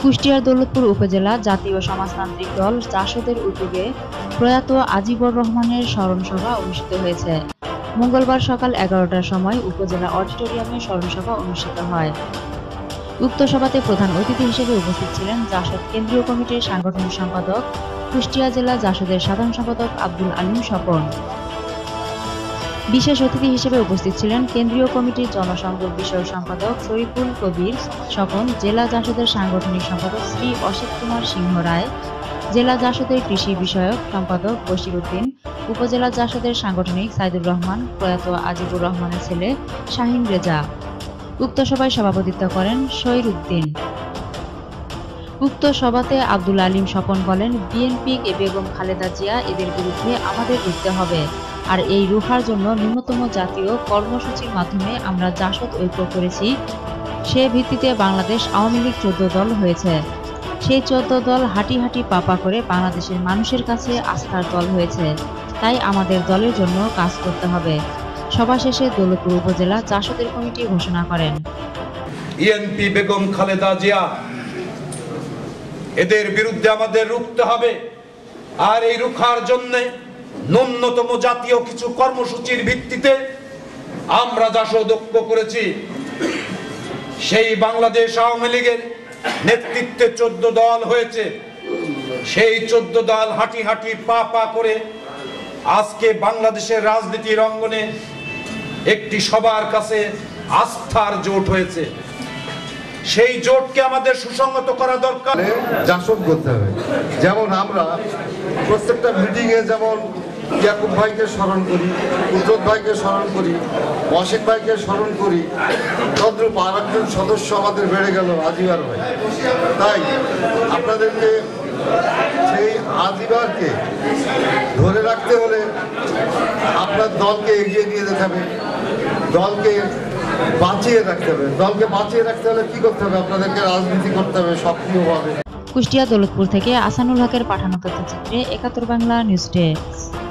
কুষ্টিয়ার দৌলতপুর উপজেলা জাতীয় সমাজতান্ত্রিক দল জাসদের উদ্যোগে প্রয়াত আজিবর রহমানের স্মরণ সভা অনুষ্ঠিত হয়েছে। মঙ্গলবার সকাল 11টার সময় উপজেলা অডিটোরিয়ামে স্মরণ সভা অনুষ্ঠিত হয়। উক্ত সভাতে প্রধান অতিথি হিসেবে উপস্থিত ছিলেন জাসদ কেন্দ্রীয় কমিটির সাংগঠনিক সম্পাদক, কুষ্টিয়া জেলা জাসদের সাধারণ সম্পাদক আব্দুল আলিম স্বপন। বিশেষ অতিথি হিসেবে উপস্থিত ছিলেন কেন্দ্রীয় কমিটির জনসংযোগ বিষয়ক সম্পাদক শরীফুল কবির স্বপন, জেলা জাসদের সাংগঠনিক সম্পাদক শ্রী অসিত কুমার সিংহ রায়, জেলা জাসদের কৃষি বিষয়ক সম্পাদক বশির উদ্দিন, উপজেলা জাসদের সাংগঠনিক সাইদুর রহমান, প্রয়াত আজিবুর রহমানের ছেলে শাহিন রেজা। উক্ত সভায় সভাপতিত্ব করেন শহীর উদ্দিন। উক্ত সভাতে আব্দুল আলিম স্বপন বলেন, বিএনপি বেগম খালেদা জিয়া এদের বিরুদ্ধে আমাদের রুখতে হবে। আর এই রুখার জন্য ন্যূনতম জাতীয় কর্মসূচির মাধ্যমে আমরা জাসদ ঐক্য করেছি। সে ভিত্তিতে বাংলাদেশ আওয়ামী লীগ 14 দল হয়েছে। সেই 14 দল হাঁটি হাঁটি পাপা করে বাংলাদেশের মানুষের কাছে আস্থার দল হয়েছে। তাই আমাদের দলের জন্য কাজ করতে হবে। সভা শেষে দৌলতপুর উপজেলা জাসদের কমিটি ঘোষণা করেন, বিএনপি বেগম খালেদা জিয়া এদের বিরুদ্ধে আমাদের রুখতে হবে। আর এই রুখার জন্য ন্যূনতম জাতীয় কিছু কর্মসূচির ভিত্তিতে আমরা জাসদ ঐক্য করেছি। সেই বাংলাদেশ আওয়ামী লীগের নেতৃত্বে 14 দল হয়েছে। সেই 14 দল হাঁটি হাঁটি পা পা করে আজকে বাংলাদেশের রাজনীতির অঙ্গনে একটি সবার কাছে আস্থার জোট হয়েছে। সেই জোটকে আমাদের সুসংহত করা দরকার। জাসদ করতে হবে। যেমন আমরা প্রত্যেকটা মিটিংয়ে যেমন ইয়াকুব ভাইকে স্মরণ করি, উজ্জ্বল ভাইকে স্মরণ করি, অসিত ভাইকে স্মরণ করি, তদ্রূপ আর একজন সদস্য আমাদের বেড়ে গেল আজিবার ভাই। তাই আপনাদেরকে সেই আজিবারকে ধরে রাখতে হলে আপনার দলকে এগিয়ে নিয়ে যেতে হবে, দলকে বাঁচিয়ে রাখতে হবে। দলকে বাঁচিয়ে রাখতে হলে কি করতে হবে? আপনাদেরকে রাজনীতি করতে হবে সক্রিয়ভাবে। কুষ্টিয়া দৌলতপুর থেকে আসানুল হকের পাঠানো তথ্যচিত্রে 71 বাংলা নিউজ ডেস্ক।